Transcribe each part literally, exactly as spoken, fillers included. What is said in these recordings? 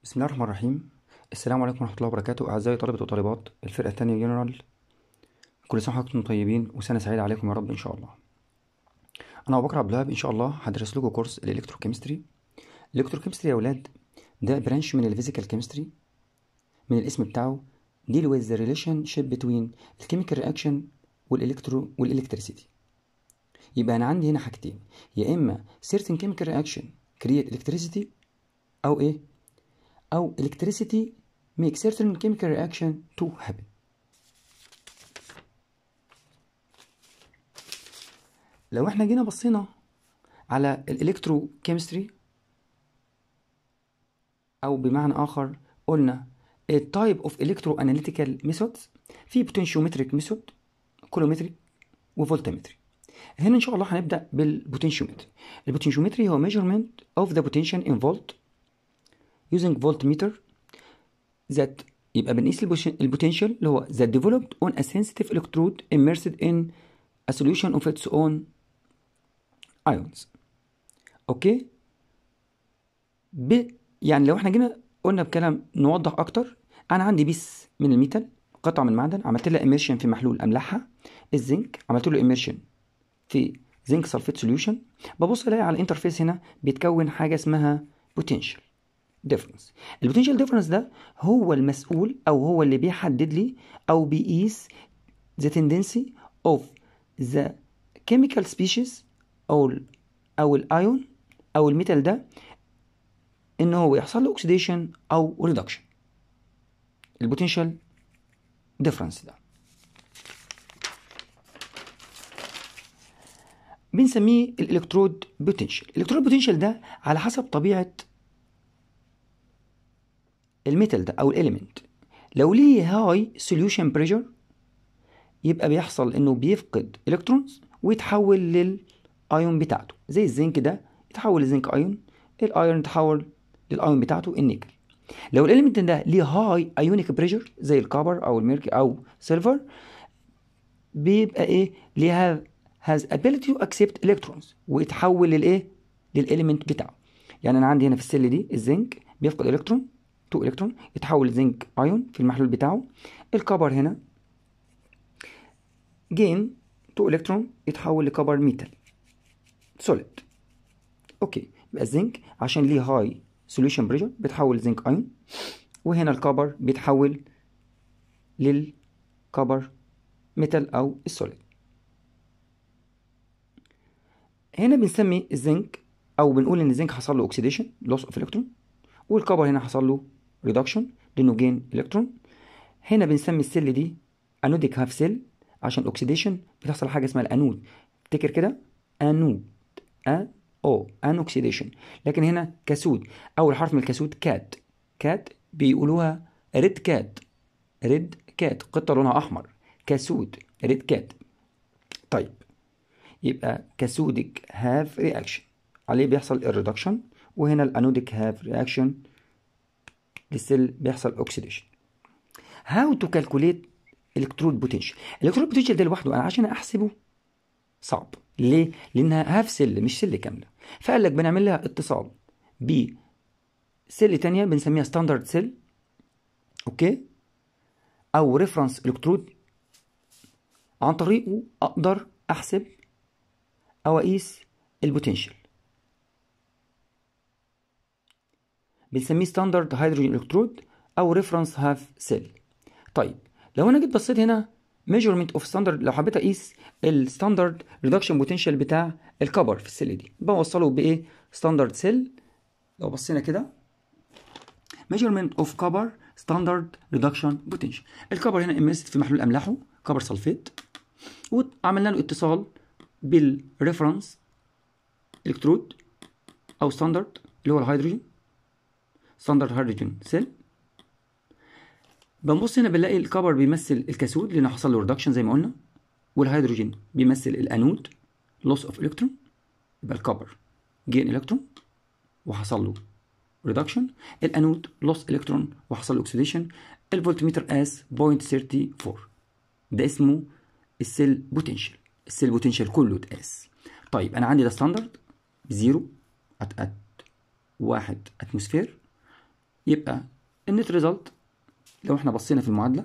بسم الله الرحمن الرحيم. السلام عليكم ورحمة الله وبركاته. أعزائي طلبة وطالبات الفرقة الثانية جنرال، كل سنة وحضراتكم طيبين وسنة سعيدة عليكم يا رب إن شاء الله. أنا أبو بكر عبد الوهاب، إن شاء الله هدرس لكم كورس الإلكتروكيمستري. الإلكتروكيمستري يا أولاد ده برانش من الفيزيكال كيمستري، من الاسم بتاعه deal with the relationship between الكيميكال رياكشن والإلكترو والإلكتريسيتي. يبقى أنا عندي هنا حاجتين، يا إما certain chemical reaction create electricity أو إيه أو electricity make certain chemical reaction to happen. لو احنا جينا بصينا على الالكتروكيمستري او بمعنى اخر قلنا التايب اوف الكترو اناليتيكال ميثودز، في بوتنشيومتريك ميثود، كولومتريك، وفولتمتري. هنا ان شاء الله هنبدا بالبوتنشيومتري. البوتنشيومتري هو measurement of the potential in volt using voltmeter that يبقى بنقيس البوتنشال اللي هو that developed on a sensitive electrode immersed in a solution of its own ions. اوكي، ب يعني لو احنا جينا قلنا بكلام نوضح اكتر، انا عندي بيس من الميتال، قطعه من المعدن، عملت لها اميرشن في محلول املحها الزنك، عملت له اميرشن في زنك سلفيت سوليوشن، ببص الاقي على الانترفيس هنا بيتكون حاجه اسمها بوتنشال ديفرنس. البوتنشال ديفرنس ده هو المسؤول او هو اللي بيحدد لي او بيقيس the tendency of the chemical species او او الايون او الميتال ده ان هو يحصل له اوكسيديشن او ريدكشن. البوتنشال ديفرنس ده بنسميه الالكترود بوتنشال. الالكترود بوتنشال ده على حسب طبيعه الميتال ده او الاليمنت. لو ليه هاي سوليوشن بريشر يبقى بيحصل انه بيفقد الكترونز ويتحول للايون بتاعته، زي الزنك ده يتحول لزنك ايون، الايرون يتحول للايون بتاعته النيكل. لو الاليمنت ده ليه هاي ايونيك بريشر زي الكبر او الميركي او سيلفر، بيبقى ايه ليها has ability to accept electrons ويتحول للايه للاليمنت بتاعه. يعني انا عندي هنا في السيل دي الزنك بيفقد الكترون تو الكترون يتحول لزنك ايون في المحلول بتاعه. الكبر هنا جين تو الكترون يتحول لكبر ميتال سوليد. اوكي، يبقى الزنك عشان ليه هاي سوليوشن بريشر بيتحول لزنك ايون، وهنا الكبر بيتحول للكبر ميتال او السوليد. هنا بنسمي الزنك او بنقول ان الزنك حصل له اوكسيديشن لوس اوف الكترون، والكبر هنا حصل له ريدكشن لانه جين الكترون. هنا بنسمي السيل دي انوديك هاف سيل عشان الاكسيديشن بتحصل حاجه اسمها الانود. افتكر كده، انود ان او ان اوكسيديشن. لكن هنا كاسود، اول حرف من الكاسود كات. كات بيقولوها ريد كات، ريد كات قطه لونها احمر، كاسود ريد كات. طيب يبقى كاسوديك هاف رياكشن عليه بيحصل الريدكشن، وهنا الانوديك هاف رياكشن للسيل بيحصل اوكسيديشن. هاو تو كالكوليت الكترود بوتنشال. الكترود بوتنشال ده لوحده انا عشان احسبه صعب. ليه؟ لانها هاف سيل مش سيل كامله، فقال لك بنعمل لها اتصال بسيل تانية بنسميها ستاندرد سيل، اوكي، او ريفرنس الكترود، عن طريقه اقدر احسب او اقيس البوتنشال. بنسميه ستاندرد هيدروجين الكترود او ريفرنس هاف سيل. طيب لو انا جيت بصيت هنا measurement of standard، لو حبيت اقيس الستاندرد ريدكشن بوتنشال بتاع الكبر في السيل دي بوصله بايه؟ ستاندرد سيل. لو بصينا كده measurement of copper standard reduction potential، الكبر هنا امسد في محلول املاحه كبر سلفيت، وعملنا له اتصال بالريفرنس الكترود او ستاندرد اللي هو الهيدروجين، ستاندرد هيدروجين سيل. بنبص هنا بنلاقي الكبر بيمثل الكاثود لانه حصل له ريدكشن زي ما قلنا، والهيدروجين بيمثل الانود لوس اوف الكترون، يبقى الكبر جين الكترون وحصل له ريدكشن، الانود لوس الكترون وحصل له اوكسيديشن. الفولتميتر قاس صفر فاصلة ثلاثة وثلاثين، ده اسمه السيل بوتنشال. السيل بوتنشال كله اتقاس. طيب انا عندي ده ستاندرد زيرو ات ات واحد اتموسفير، يبقى النت ريزلت لو احنا بصينا في المعادله،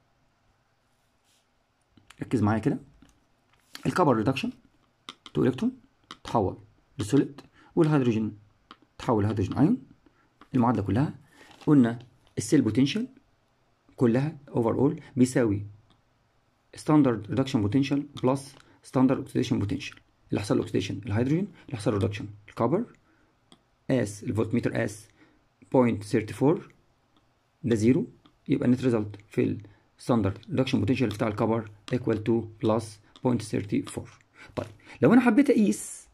ركز معايا كده، الكبر ريدكشن تو الكترون تحول لسوليد، والهيدروجين تحول لهيدروجين ايون. المعادله كلها قلنا السيل بوتنشال كلها اوفر اول بيساوي ستاندرد ريدكشن بوتنشال بلس ستاندرد اوكسيديشن بوتنشال. اللي حصل له اوكسيديشن الهيدروجين، اللي حصل ريدكشن الكبر، اس الفولتميتر اس صفر فاصلة ثلاثة أربعة ده زيرو، يبقى النت ريزلت في الستاندرد ريدكشن بوتنشال بتاع الكبر ايكوال تو بلس صفر فاصلة ثلاثة أربعة. طيب لو انا حبيت اقيس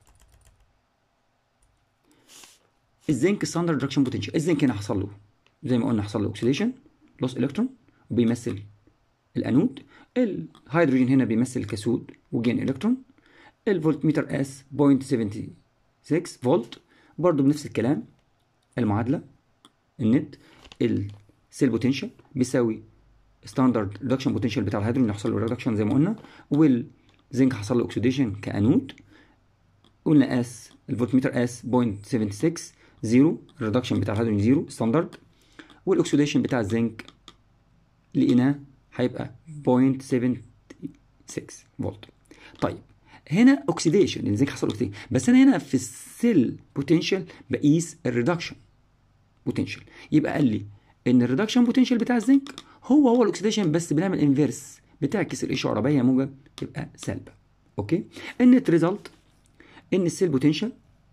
الزنك ستاندرد ريدكشن بوتنشال، الزنك هنا حصل له زي ما قلنا حصل له اوكسيديشن لوس الكترون وبيمثل الانود، الهيدروجين هنا بيمثل الكاثود وجين الكترون، الفولتميتر اس صفر فاصلة سبعة ستة فولت برضو بنفس الكلام. المعادله النت السيل بوتنشال بيساوي ستاندرد ريدكشن بوتنشال بتاع الهيدروجين اللي حصل له ريدكشن زي ما قلنا، والزنك حصل له اوكسيديشن كانود. قلنا اس الفولتميتر اس صفر فاصلة سبعة ستة زيرو، الريدكشن بتاع الهيدروجين زيرو ستاندرد، والاكسيديشن بتاع الزنك لقيناه هيبقى صفر فاصلة سبعة ستة فولت. طيب هنا اوكسيديشن الزنك حصل اوكسيديشن، بس انا هنا في السيل بوتنشال بقيس الريدكشن بوتنشال، يبقى قال لي ان الريدكشن بوتنشال بتاع الزنك هو هو الاكسيديشن، بس بنعمل انفيرس، بتعكس الاشاره باهيه موجب تبقى سالبه. اوكي، النت ريزلت ان السيل بوتنشال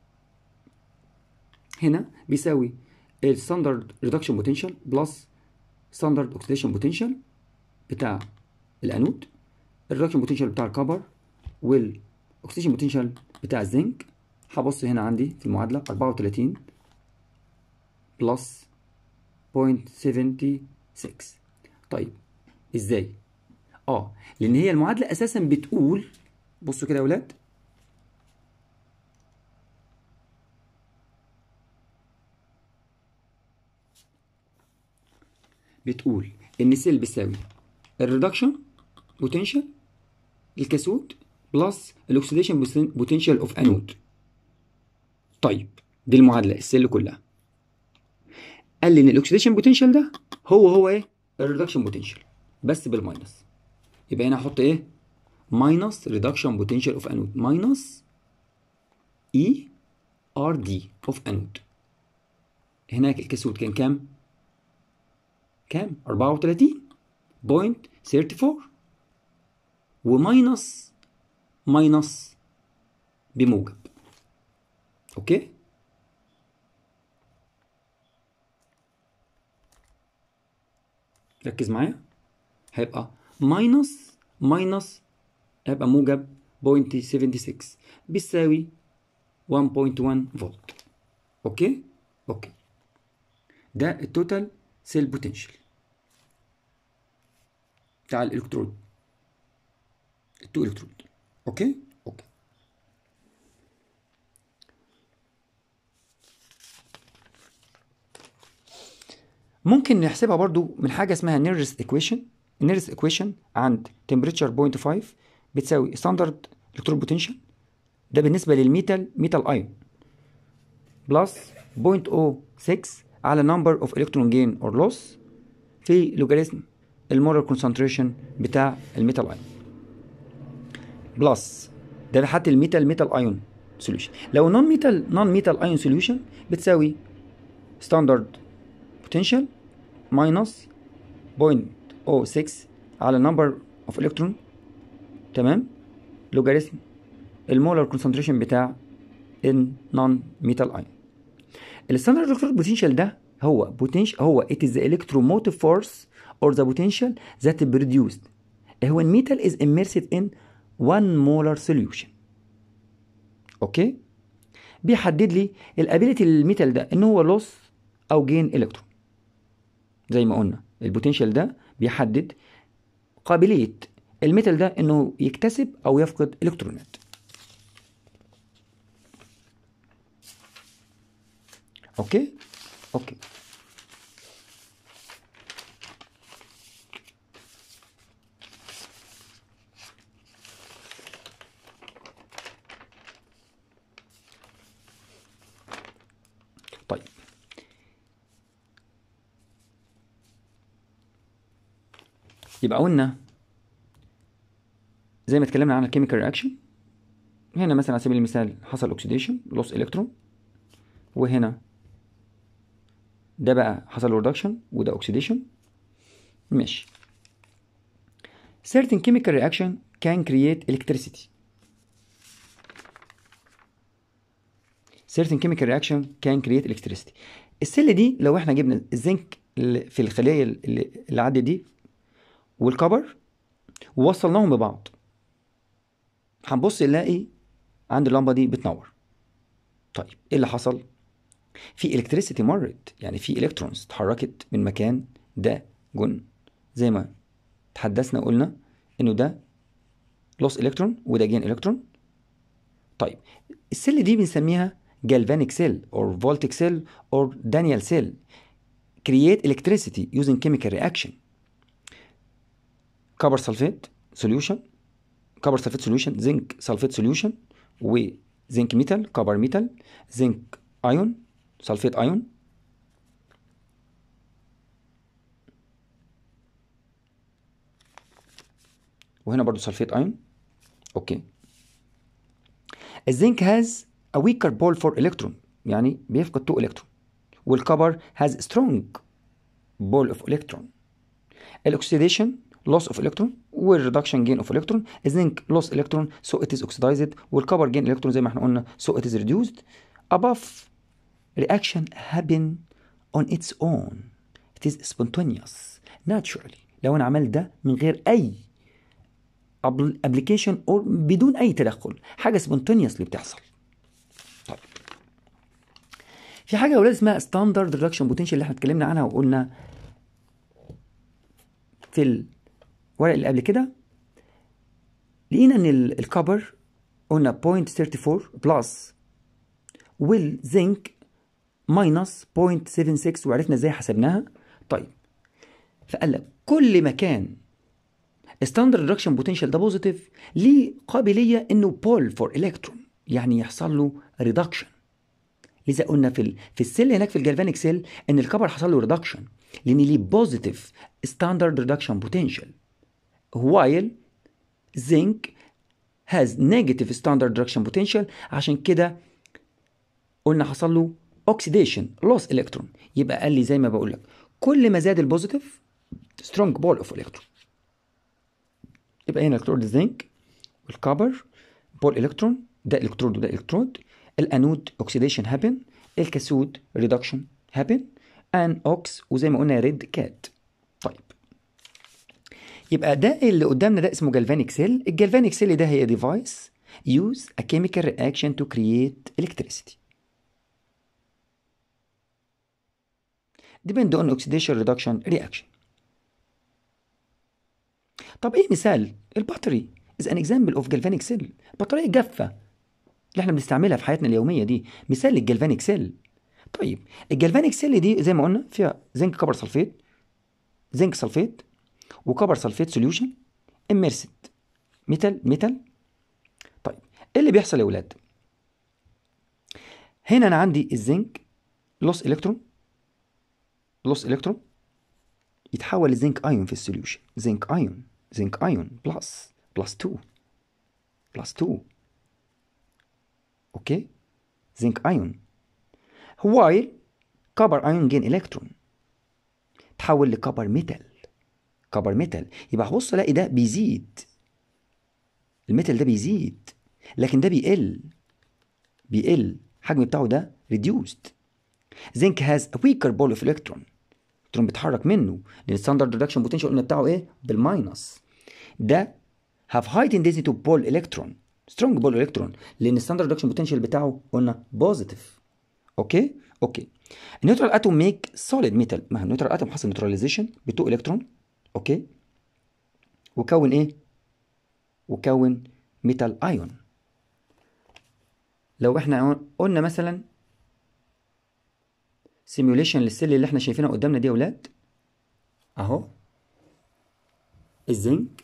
هنا بيساوي الستاندرد ريدكشن بوتنشال بلس ستاندرد اوكسيديشن بوتنشال بتاع الانود، الريدكشن بوتنشال بتاع الكبر، والاكسيديشن بوتنشال بتاع الزنك. هبص هنا عندي في المعادله أربعة وثلاثين بلس صفر فاصلة سبعة ستة. طيب ازاي؟ اه لان هي المعادله اساسا بتقول، بصوا كده يا اولاد، بتقول ان سيل بيساوي الريدكشن بوتنشال الكاثود بلس الاكسيديشن بوتنشال اوف انود. طيب دي المعادله السيل كلها، قال لي ان الاكسيديشن بوتنشال ده هو هو ايه الريدكشن بوتنشال بس بالماينس، يبقى هنا احط ايه ماينس ريدكشن بوتنشال اوف انود ماينس اي ار دي اوف انود. هناك الكاثود كان كام كام أربعة وثلاثين فاصلة أربعة وثلاثين وماينس ماينس بموجب. اوكي، ركز معايا، هيبقى ماينس ماينس هيبقى موجب صفر فاصلة سبعة ستة بيساوي واحد فاصلة واحد فولت. اوكي اوكي، ده التوتال سيل بوتنشال بتاع الالكترود، التو الكترود. اوكي اوكي، ممكن نحسبها برضو من حاجه اسمها نيرس ايكويشن. النيرس ايكويشن عند تمبريتشر صفر فاصلة خمسة بتساوي ستاندرد الكترود بوتنشال ده بالنسبه للميتال ميتال ايون بلس صفر فاصلة ستة على نمبر اوف الكترون جين اور لوس في لوغاريتم المولر كونسنتريشن بتاع الميتال ايون بلس ده حتى الميتال ميتال ايون سوليوشن. لو نون ميتال نون ميتال ايون سوليوشن بتساوي ستاندرد بوتنشال ماينس صفر فاصلة ستة على نمبر اوف الكترون، تمام، لوغاريتم المولر كونسنتريشن بتاع ان نون ميتال ايون. الستاندرد الكترود بوتنشال ده هو بوتنشال هو it is the electromotive force or the potential that produced when metal is immersed in one molar solution. اوكي، بيحدد لي الابيليتي للميتال ده ان هو لوس او جين الكترون. زي ما قلنا البوتنشال ده بيحدد قابليه الميتال ده انه يكتسب او يفقد الكترونات. اوكي اوكي، طيب يبقى قلنا زي ما اتكلمنا عن الكيميكال رياكشن، هنا مثلا على سبيل المثال حصل اوكسيديشن لوس الكترون، وهنا ده بقى حصل ريدكشن وده اوكسيديشن. ماشي. certain chemical reaction can create electricity. certain chemical reaction can create electricity. السل دي لو احنا جبنا الزنك اللي في الخلية اللي, اللي عدت دي والكبر ووصلناهم ببعض، هنبص نلاقي عند اللمبة دي بتنور. طيب ايه اللي حصل؟ في الكتريسيتي مرت، يعني في الكترونز اتحركت من مكان ده جن، زي ما تحدثنا قلنا انه ده لوس الكترون وده جين الكترون. طيب السيل دي بنسميها galvanic cell or voltaic cell or Daniell cell create electricity using chemical reaction. كبر سلفيت solution، كبر سلفيت solution، زنك سلفيت solution، وزنك ميتال، كبر ميتال، زنك ايون، سلفيت ايون. وهنا برضو سلفيت ايون. اوكي. الزنك has a weaker pole for electron، يعني بيفقد تو الكترون، والكبر has strong pole of electron. الاكسيديشن loss of electron والريدكشن gain of electron. الزنك loss electron so it is oxidized، والكبر gain electron زي ما احنا قلنا so it is reduced. above reaction happen on its own، it is spontaneous naturally. لو انا عملت ده من غير اي application او بدون اي تدخل، حاجه spontaneously بتحصل. طيب في حاجه يا ولاد اسمها standard reduction potential اللي احنا اتكلمنا عنها وقلنا في الورق اللي قبل كده. لقينا ان الكبر قلنا صفر فاصلة ثلاثة وثلاثين بلس والزنك ماينس صفر فاصلة سبعة ستة، وعرفنا ازاي حسبناها. طيب فقال لك كل ما كان ستاندرد ريدكشن بوتنشال ده بوزيتيف ليه قابليه انه بول فور الكترون، يعني يحصل له ريدكشن. لذا قلنا في ال... في السيل هناك في الجالفانيك سيل ان الكبر حصل له ريدكشن لان ليه بوزيتيف ستاندرد ريدكشن بوتنشال، while zinc has negative standard reduction potential. عشان كده قلنا حصل له oxidation loss electron. يبقى قال لي زي ما بقول لك كل ما زاد البوزيتيف strong ball of electron. يبقى هنا الكترود الزنك والكبر بول الكترون، ده الكترود وده الكترود. الانود oxidation happen، الكاثود reduction happen، ان اوكس وزي ما قلنا ريد كات. طيب يبقى ده اللي قدامنا ده اسمه جالفانيك سيل. الجالفانيك سيل ده هي ديفايس use a chemical reaction to create electricity depend on oxidation reduction reaction. طب ايه مثال؟ البطاري is an example of galvanic cell. البطارية الجافة اللي احنا بنستعملها في حياتنا اليومية دي مثال للجالفانيك سيل. طيب الجالفانيك سيل دي زي ما قلنا فيها زنك كبر سلفيت، زنك سلفيت وكبر سلفيت سوليوشن اميرسد ميتال ميتال. طيب ايه اللي بيحصل يا ولاد؟ هنا انا عندي الزنك لوس الكترون، لوس الكترون يتحول لزنك ايون في السوليوشن، زنك ايون، زنك ايون بلس بلس اتنين بلس اتنين. اوكي زنك ايون. وايل كبر ايون جين الكترون تحول لكبر ميتال، كبر ميتال. يبقى هبص الاقي ده بيزيد، الميتال ده بيزيد لكن ده بيقل، بيقل الحجم بتاعه ده reduced. zinc has a weaker ball of electron، الالكترون بيتحرك منه لان الستاندرد ريدكشن بوتنشال قلنا بتاعه ايه؟ بالماينس. ده have high tendency to ball electron، strong ball electron لان الستاندرد ريدكشن بوتنشال بتاعه قلنا بوزيتيف. اوكي اوكي. النيوترال اتوم ميك سوليد ميتال، ما النيوترال اتوم حصل نيوتراليزيشن بتو الكترون. اوكي وكون ايه؟ وكون ميتال ايون. لو احنا قلنا مثلا سيميوليشن للسيل اللي احنا شايفينها قدامنا دي يا ولاد، اهو الزنك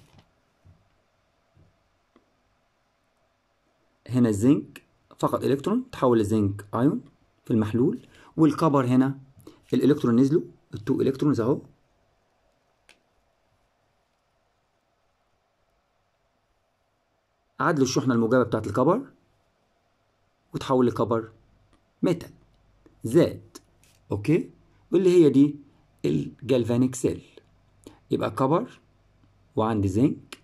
هنا، الزنك فقط الكترون تحول لزنك ايون في المحلول، والكبر هنا الالكترون نزلوا التو الكترونز اهو، عدل الشحنة الموجبة بتاعت الكبر وتحول لكبر ميتال زاد. اوكي، واللي هي دي الجالفانيك سيل. يبقى كبر وعندي زنك،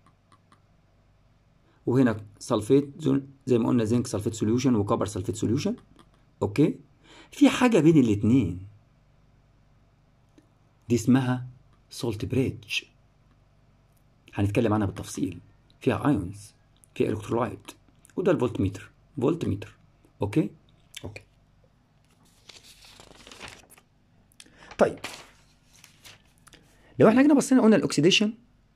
وهنا سلفيت زي ما قلنا زنك سلفيت سوليوشن وكبر سلفيت سوليوشن. اوكي، في حاجة بين الاتنين دي اسمها سولت بريدج، هنتكلم عنها بالتفصيل. فيها ايونز، فيها الكترولايت، وده الفولت ميتر، فولت ميتر. اوكي اوكي طيب، لو احنا جينا بصينا قلنا الاكسيديشن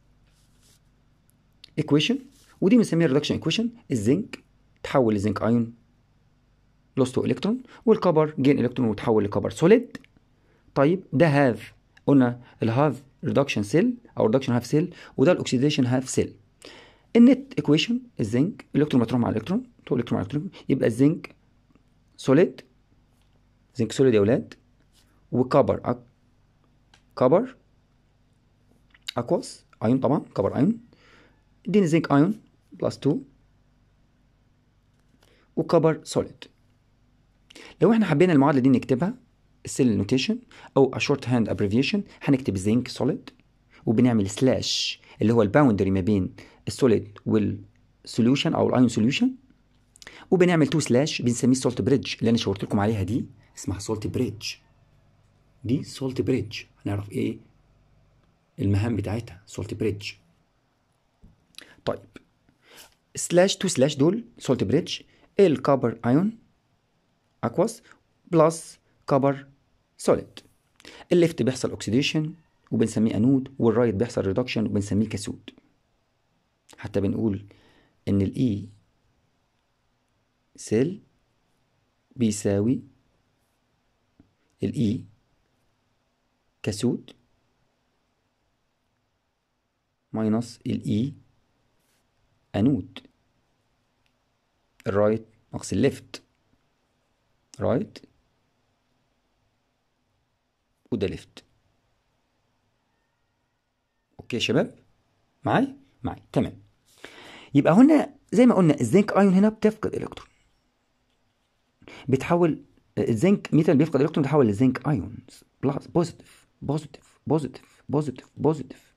ايكويشن، ودي بنسميها ريدكشن ايكويشن. الزنك تحول لزنك ايون لوست تو الكترون، والكبر جين الكترون وتحول لكبر سوليد. طيب ده هاف، قلنا الهاف ريدكشن سيل او ريدكشن هاف سيل، وده الاكسيديشن هاف سيل. النت ايكويشن الزنك الكترون مطروح مع الكترون، تو الكترون مع الكترون، يبقى الزنك سوليد، زنك سوليد يا اولاد، وكبر أك... كبر اكواس ايون، طبعا كبر ايون، اديني زنك ايون بلس اتنين وكبر سوليد. لو احنا حبينا المعادله دي نكتبها السيل نوتيشن او شورت هاند ابريفيشن، هنكتب زنك سوليد وبنعمل سلاش اللي هو الباوندري ما بين السوليد والسوليوشن او الايون سوليوشن، وبنعمل تو سلاش بنسميه سولت بريدج اللي انا شاورت لكم عليها دي اسمها سولت بريدج. دي سولت بريدج، هنعرف ايه المهام بتاعتها سولت بريدج. طيب سلاش تو سلاش دول سولت بريدج، الكبر ايون اكواس بلس كبر سوليد. الليفت بيحصل اوكسيديشن وبنسميه انود، والرايت بيحصل ريدكشن وبنسميه كاثود. حتى بنقول ان الاي سيل بيساوي الاي كاثود ماينس الاي انود. الرايت ناقص الليفت، رايت وده ليفت. اوكي يا شباب، معايا معايا تمام. يبقى هنا زي ما قلنا الزنك ايون هنا بتفقد الكترون، بتحول الزنك ميتال بيفقد الكترون بتحول لزنك ايونز بلس بوزيتيف بوزيتيف بوزيتيف بوزيتيف بوزيتيف.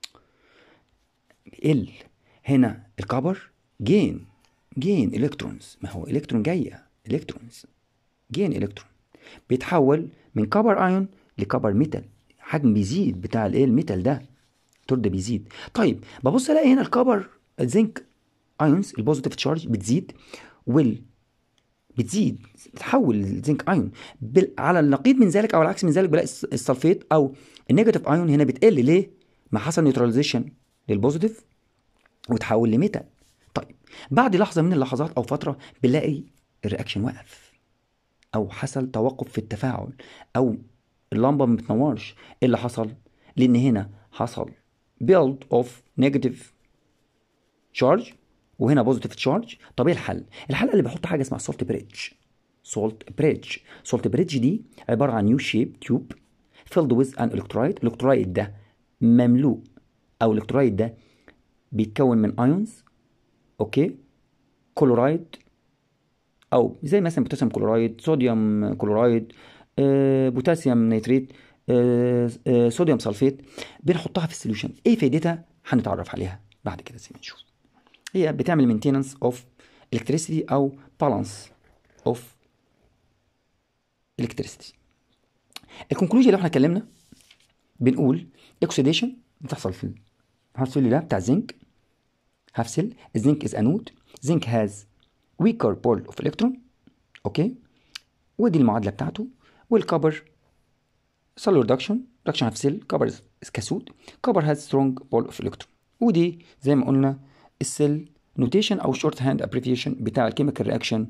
ال هنا الكبر جين جين الكترونز، ما هو الكترون جايه الكترونز جين الكترون، بيتحول من كبر ايون لكبر ميتال، حجم بيزيد بتاع الايه الميتال ده، التور ده بيزيد. طيب ببص الاقي هنا الكبر الزنك ايونز البوزيتيف تشارج بتزيد، وال بتزيد بتحول الزنك ايون بال... على النقيض من ذلك او العكس من ذلك بلاقي السلفيت او النيجاتيف ايون هنا بتقل. ليه؟ ما حصل نيوتراليزيشن للبوزيتيف وتحول لميتال. طيب بعد لحظه من اللحظات او فتره بنلاقي الرياكشن وقف او حصل توقف في التفاعل او اللمبه ما بتنورش. ايه اللي حصل؟ لان هنا حصل build of negative charge وهنا بوزيتيف تشارج. طب ايه الحل؟ الحل اللي بحط حاجه اسمها سولت بريدج. سولت بريدج سولت بريدج دي عباره عن يو شيب تيوب filled with an electrolyte. الاكترولايت ده مملوء او الاكترولايت ده بيتكون من ايونز، اوكي، كلورايد او زي مثلا بوتاسيوم كلورايد، صوديوم كلورايد، آه، بوتاسيوم نيتريت، آه، آه، صوديوم سلفيت. بنحطها في السوليوشن. ايه فائدتها؟ هنتعرف عليها بعد كده زي ما نشوف. هي بتعمل مينتيننس اوف الكتريسيتي او بالانس اوف الكتريسيتي. الكونكلوجن اللي احنا اتكلمنا بنقول اكسيديشن بتحصل في الهاف سيل ده بتاع الزنك هاف سيل. الزنك از انود، زنك هاز ويكر بول اوف الكترون، اوكي، ودي المعادله بتاعته. والكبر سيل ريدكشن ريدكشن هاف سيل كبر از كاثود، كبر هاز سترونج بول اوف الكترون. ودي زي ما قلنا السيل نوتيشن او شورت هاند ابريفيشن بتاع الكيميكال رياكشن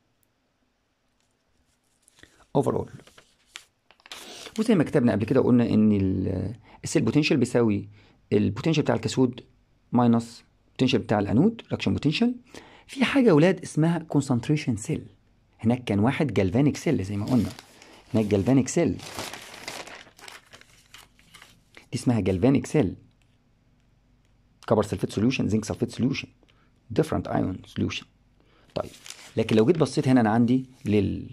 اوفرول. وزي ما كتبنا قبل كده وقلنا ان السيل بوتنشال بيساوي البوتنشال بتاع الكاثود ماينس البوتنشال بتاع الانود رياكشن بوتنشال. في حاجه يا اولاد اسمها كونسنتريشن سيل. هناك كان واحد جالفانيك سيل زي ما قلنا، هناك جالفانيك سيل دي اسمها جالفانيك سيل، كبر سلفيت سوليوشن زنك سلفيت سوليوشن. different ion solution. طيب لكن لو جيت بصيت هنا انا عندي لل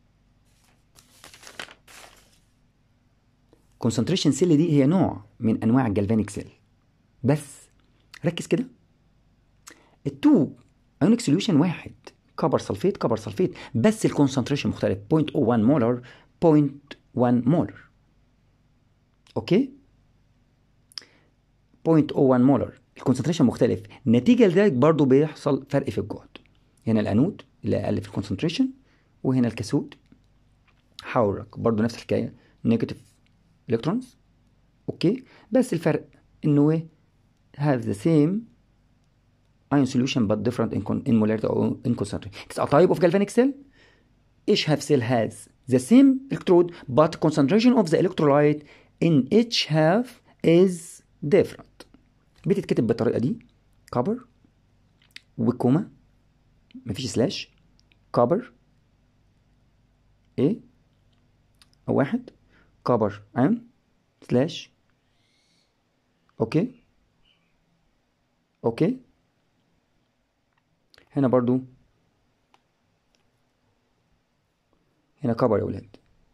concentration cell دي هي نوع من انواع الجلفانيك سيل، بس ركز كده، التو ايونيك سوليوشن واحد، كبر سلفيت كبر سلفيت، بس الكونسنتريشن مختلف، صفر فاصلة صفر واحد مولر صفر فاصلة واحد مولر. اوكي، صفر فاصلة صفر واحد مولر، الكونسنتريشن مختلف، نتيجه لذلك برضو بيحصل فرق في الجهد. هنا الانود اللي اقل في الكونسنتريشن، وهنا الكاثود حولك برضو نفس الحكايه، نيجاتيف الكترونز. اوكي، بس الفرق انه ايه، have the same ion solution but different in, in molarity or in concentration. It's a type of galvanic cell. Each half cell has the same electrode but concentration of the electrolyte in each half is different. بتتكتب بالطريقة دي، كبر وكوما مفيش سلاش، كبر ايه او واحد، كبر ام سلاش. اوكي اوكي، هنا برضو هنا كبر يا ولاد.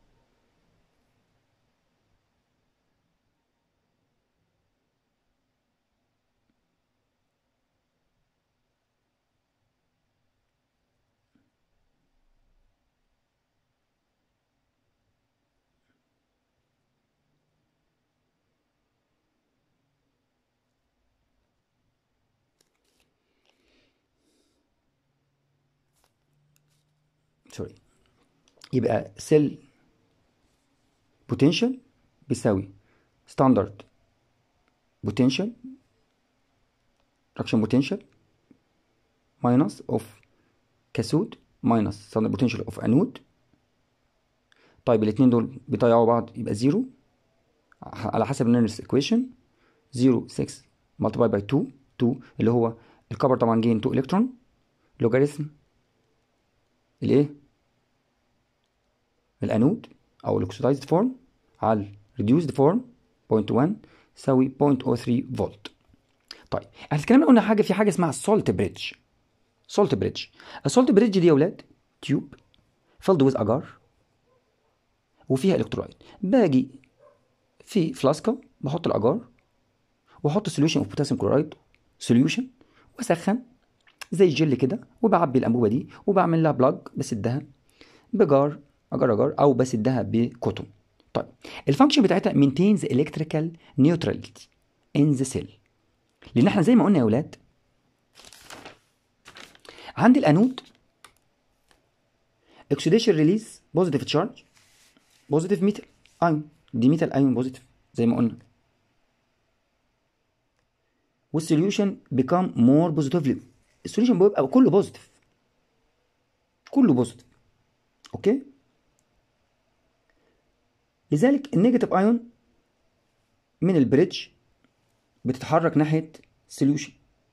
سوري، يبقى سيل بوتنشال بيساوي ستاندرد بوتنشال رياكشن بوتنشال ماينس اوف كاثود ماينس ستاندرد بوتنشال اوف انود. طيب الاثنين دول بيضيعوا بعض، يبقى زيرو على حسب النيرنس ايكويشن، زيرو ستة ملتبلاي باي اتنين، اتنين اللي هو الكبر طبعا جين اتنين الكترون، لوغاريتم الايه الانود او الاكسدايزد فورم على الريديوسد فورم صفر فاصلة واحد يساوي صفر فاصلة صفر تلاتة فولت. طيب احنا اتكلمنا قلنا حاجه، في حاجه اسمها السولت بريدج. سولت بريدج، السولت بريدج دي يا ولاد تيوب فيلد ويز اجار وفيها الكترولايت، باجي في فلاسكه بحط الاجار واحط سوليوشن اوف بوتاسيوم كلورايد سوليوشن واسخن زي الجل كده، وبعبي الانبوبه دي وبعمل لها بلاج، بسدها بجار اجار اجار او بسدها بكوتون. طيب الفانكشن بتاعتها maintains electrical neutrality in the cell، لان احنا زي ما قلنا يا ولاد عند الانود oxidation release positive charge positive metal ion، دي metal ion positive زي ما قلنا، والسوليوشن become more positively، السوليوشن بيبقى كله بوزيتيف كله بوزيتيف. اوكي، لذلك النيجاتيف ايون من البريدج بتتحرك ناحيه السوليوشن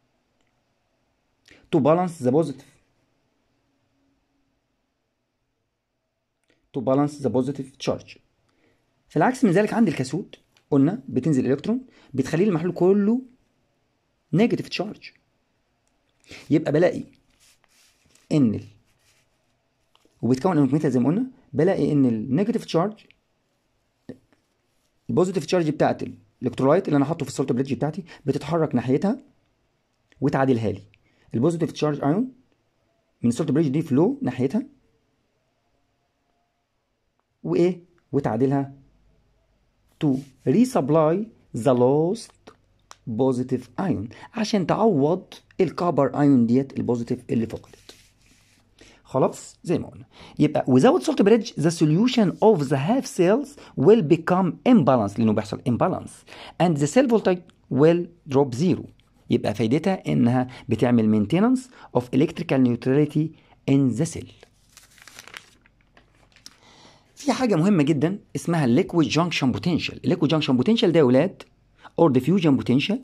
to balance the positive to balance the positive charge. في العكس من ذلك عند الكاثود قلنا بتنزل الكترون بتخليه المحلول كله نيجاتيف تشارج، يبقى بلاقي ان ال... وبيتكون انوت ميتال زي ما قلنا، بلاقي ان النيجاتيف تشارج البوزيتيف تشارج بتاعت الالكترولايت اللي انا حاطه في السولت بريدج بتاعتي بتتحرك ناحيتها وتعادلها لي، البوزيتيف تشارج ايون من السولت بريدج دي فلو ناحيتها وايه وتعادلها to resupply the lost positive ion عشان تعوض الكابر ايون ديت البوزيتيف اللي فقدت. خلاص زي ما قلنا، يبقى without salt bridge the solution of the half cells will become imbalanced لانه بيحصل imbalance and the cell voltage will drop zero. يبقى فايدتها انها بتعمل maintenance of electrical neutrality in the cell. في حاجة مهمة جدا اسمها liquid junction potential. liquid junction potential ده يا ولاد or diffusion potential.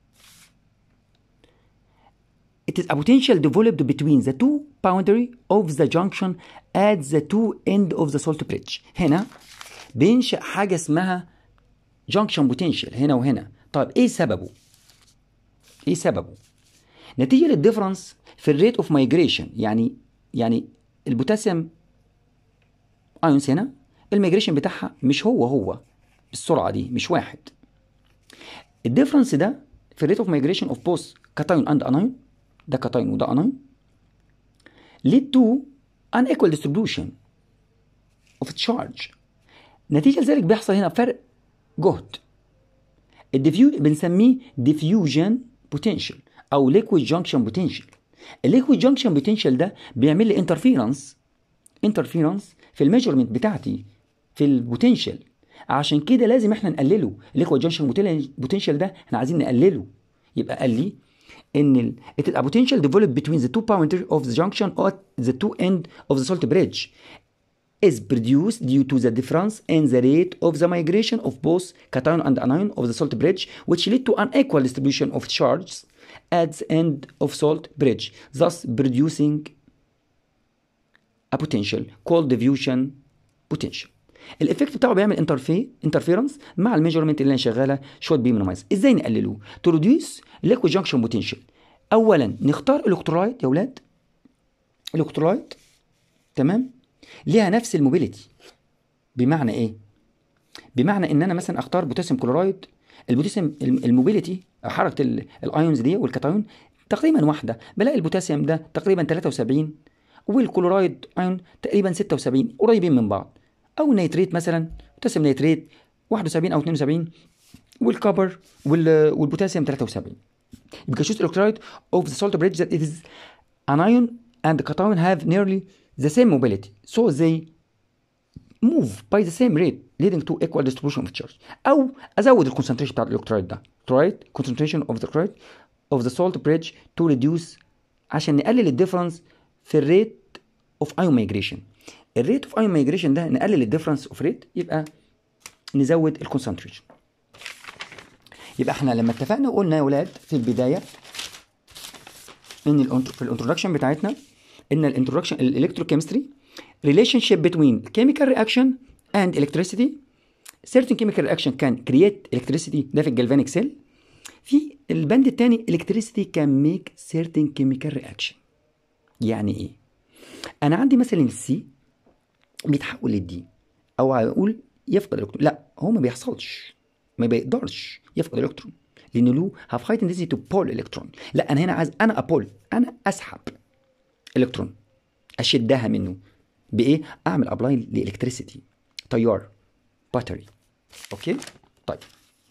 It is a potential developed between the two boundary of the junction at the two end of the salt bridge. هنا بينشأ حاجة اسمها junction potential هنا وهنا. طيب ايه سببه؟ ايه سببه؟ نتيجه للديفرنس في الريت اوف مايجريشن، يعني يعني البوتاسيوم ايونز هنا الميجريشن بتاعها مش هو هو بالسرعه دي، مش واحد. الديفرنس ده في الريت اوف مايجريشن اوف بوث كاتايون اند انايون، ده كاتايون وده انايون، lead to unequal distribution of charge. نتيجة لذلك بيحصل هنا فرق جهد. الديفيو بنسميه diffusion potential أو liquid junction potential. الليكويد جانكشن بوتنشال ده بيعمل لي انترفيرنس انترفيرنس في الميجرمنت بتاعتي في البوتنشال. عشان كده لازم احنا نقلله. الليكويد جانكشن بوتنشال ده احنا عايزين نقلله. يبقى قال لي ان ال it is a potential developed between the two boundaries of the junction at the two end of the salt bridge is produced due to the difference in the rate of the migration of both cation and anion of the salt bridge, which lead to unequal distribution of charges at the end of salt bridge, thus producing a potential called diffusion potential. الايفكت بتاعه بيعمل انترفي انترفيرنس مع الميجرمنت اللي انا شغاله شوت بي مينيمايز. ازاي نقلله؟ تو ريديوس ليكويد جانكشن بوتنشال. اولا نختار الكترولايت يا اولاد، الكترولايت تمام ليها نفس الموبيليتي. بمعنى ايه؟ بمعنى ان انا مثلا اختار بوتاسيوم كلورايد، البوتاسيوم الموبيليتي حركه الايونز دي والكاتايون تقريبا واحده، بلاقي البوتاسيوم ده تقريبا ثلاثة وسبعين والكلورايد ايون تقريبا ستة وسبعين، قريبين من بعض. او نيتريت مثلا بوتاسيوم نيتريت واحد وسبعين او اثنين وسبعين والكبر والبوتاسيوم ثلاثة وسبعين. Because choose electrolyte of the salt bridge that it is anion and the cation have nearly the same mobility, so they move by the same rate leading to equal distribution of charge. او ازود الكونسنتريشن بتاع الالكترولايت ده الكترولايت concentration of the electrolyte of the salt bridge to reduce عشان نقلل الديفرنس في الريت اوف ايون مايجريشن. الريت اوف ايون مايجريشن ده نقلل الديفرنس اوف ريت، يبقى نزود الكونسنتريشن. يبقى احنا لما اتفقنا وقلنا يا ولاد في البدايه ان في الانترودكشن بتاعتنا ان الانترودكشن الالكتروكيمستري relationship between chemical reaction and electricity. certain chemical reaction can create electricity، ده في الجلفانيك سيل. في البند الثاني electricity can make certain chemical reaction. يعني ايه؟ انا عندي مثلا السي بيتحول للدي، او اقول يفقد الكترون. لا، هو ما بيحصلش، ما بيقدرش يفقد الكترون لان له هاف هاي تندنسي تو بول الكترون. لا، انا هنا عايز انا ابول، انا اسحب الكترون، اشدها منه بايه؟ اعمل ابلاي لالكتريسيتي، تيار، باتري. اوكي طيب،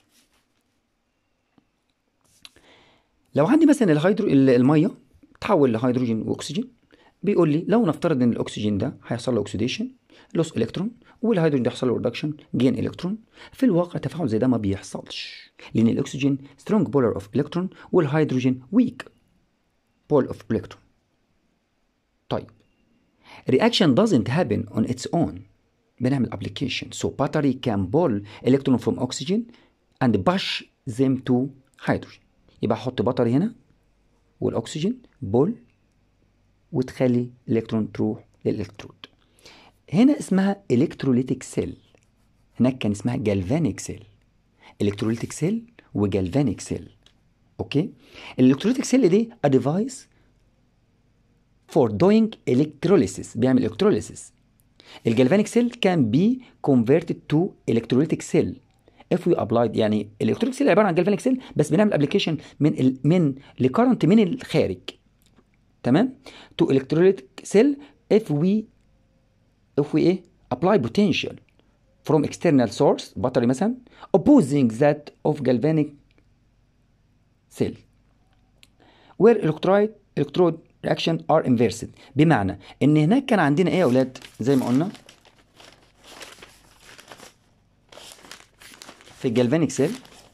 لو عندي مثلا الهيدرو الميه تحول لهيدروجين واكسجين، بيقول لي لو نفترض ان الاكسجين ده هيحصل له اوكسيديشن لوس الكترون، والهيدروجين ده يحصل له ريدكشن جين الكترون. في الواقع تفاعل زي ده ما بيحصلش، لان الاكسجين سترونج بولر اوف الكترون والهيدروجين ويك بول اوف الكترون. طيب reaction doesn't happen on its own. بنعمل application so battery can pull electron from oxygen and push them to hydrogen. يبقى احط بطاري هنا والاكسجين بول وتخلي الالكترون تروح للالكترود. هنا اسمها الكتروليتيك سيل، هناك كان اسمها جالفانيك سيل. الكتروليتيك سيل وجالفانيك سيل. اوكي، الالكتروليتيك سيل دي a device for doing electrolysis، بيعمل electrolysis. الجالفانيك سيل can be converted to electrolytic cell if we applied. يعني الالكتروليتيك سيل عباره عن جالفانيك سيل، بس بنعمل ابلكيشن من ال من لكرنت من الخارج، تمام، to electrolytic cell if we if we ايه apply potential from external source بطاري مثلا opposing that of galvanic cell where electrolyte electrode reaction are inversed. بمعنى ان هناك كان عندنا ايه يا اولاد؟ زي ما قلنا في الجالفانيك سيل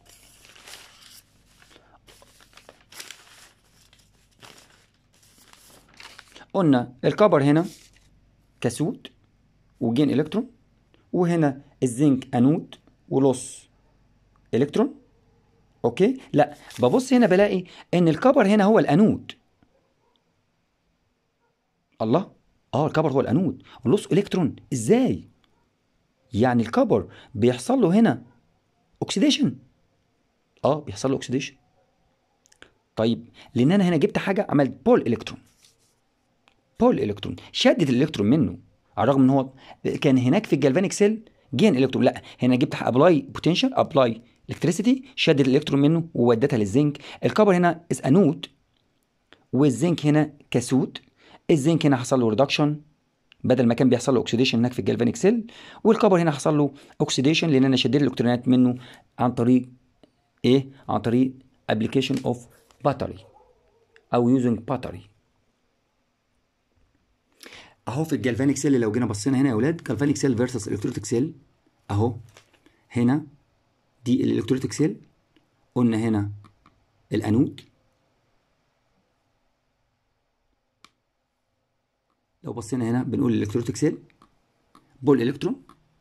قلنا الكبر هنا كاسود وجين الكترون، وهنا الزنك انود ولص الكترون. اوكي، لا ببص هنا بلاقي ان الكبر هنا هو الانود. الله، اه الكبر هو الانود واللص الكترون. ازاي؟ يعني الكبر بيحصل له هنا اوكسيديشن. اه بيحصل له اوكسيديشن. طيب لان انا هنا جبت حاجه عملت بول الكترون، بول الكترون شدت الالكترون منه، على الرغم ان هو كان هناك في الجالفانيك سيل جين الكترون، لا هنا جبت ابلاي بوتنشال ابلاي الكتريسيتي شدت الالكترون منه وودتها للزنك. الكبر هنا از انود والزنك هنا كاثود. الزنك هنا حصل له ريدكشن بدل ما كان بيحصل له اوكسيديشن هناك في الجالفانيك سيل، والكبر هنا حصل له اوكسيديشن لان انا شديت الالكترونات منه عن طريق ايه؟ عن طريق ابلكيشن اوف باتري او يوزنج باتري. اهو في الجالفانيك سيل لو جينا بصينا هنا يا اولاد جالفانيك سيل فيرسس الكتروتيك سيل، اهو هنا دي الالكتروتيك سيل، قلنا هنا الانود، لو بصينا هنا بنقول الالكتروتيك سيل بول الكترون.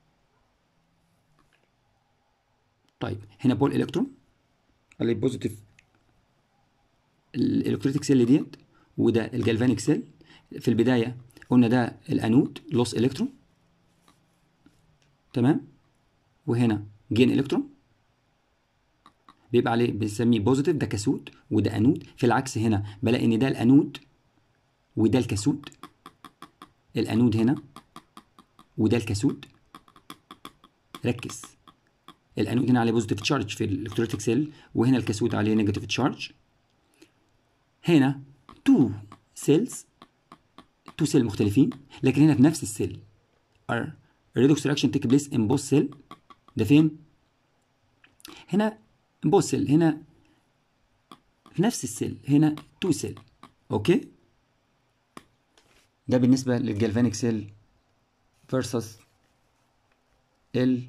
طيب هنا بول الكترون اللي بوزيتيف الالكتروتيك سيل ديت، وده الجالفانيك سيل. في البدايه قلنا ده الانود لوس الكترون، تمام، وهنا جين الكترون بيبقى عليه بنسميه بوزيتيف، ده كاثود وده انود. في العكس هنا بلاقي ان ده الانود وده الكاثود، الانود هنا وده الكاثود. ركز، الانود هنا عليه بوزيتيف تشارج في الالكتروتيك سيل، وهنا الكاثود عليه نيجاتيف تشارج. هنا تو سيلز، تو سيل مختلفين، لكن هنا في نفس السيل. الريدوكس رياكشن تيك بليس ان بوث سيل. ده فين؟ هنا بوث سيل، هنا في نفس السيل، هنا تو سيل. اوكي، ده بالنسبه للجالفانيك سيل فيرسس ال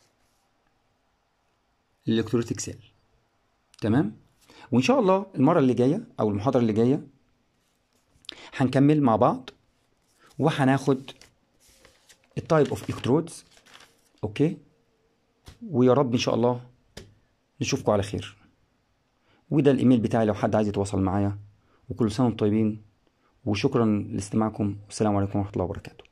الالكتروتيك سيل. تمام، وان شاء الله المره اللي جايه او المحاضره اللي جايه هنكمل مع بعض وهناخد التايب اوف الكترودز. اوكي، ويا رب ان شاء الله نشوفكم على خير. وده الايميل بتاعي لو حد عايز يتواصل معايا. وكل سنه وانتم طيبين، وشكرا لاستماعكم، والسلام عليكم ورحمه الله وبركاته.